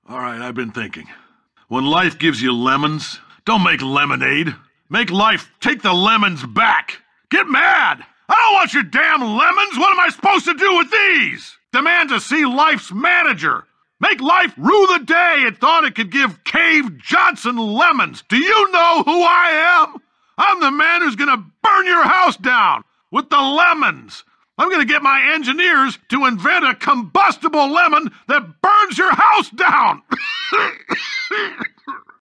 All right, I've been thinking. When life gives you lemons, don't make lemonade. Make life take the lemons back. Get mad! I don't want your damn lemons! What am I supposed to do with these? Demand to see life's manager. Make life rue the day it thought it could give Cave Johnson lemons. Do you know who I am? I'm the man who's gonna burn your house down with the lemons. I'm gonna get my engineers to invent a combustible lemon that burns your house down.